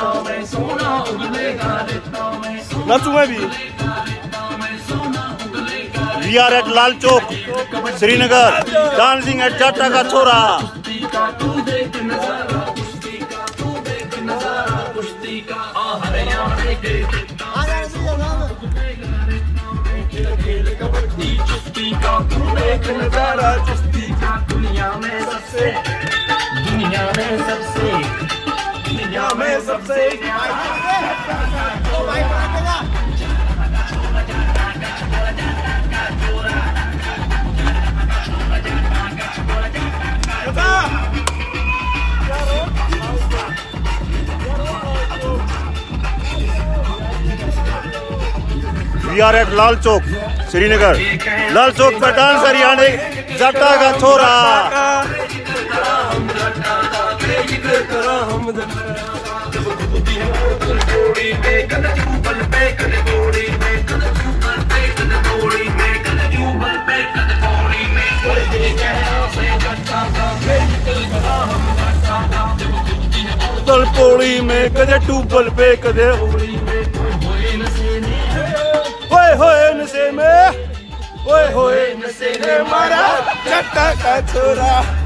नचू मैं भी। We are at Lal Chowk, Srinagar, dancing at जट्टा का छोरा। दुनिया में सबसे We are at Lal Chowk, Srinagar. Lal Chowk पर डांसर यानी जट्टा का छोरा। तलपोड़ी में कदे टूबल पे कदे होए नशे में मारा जट्टा का छोरा।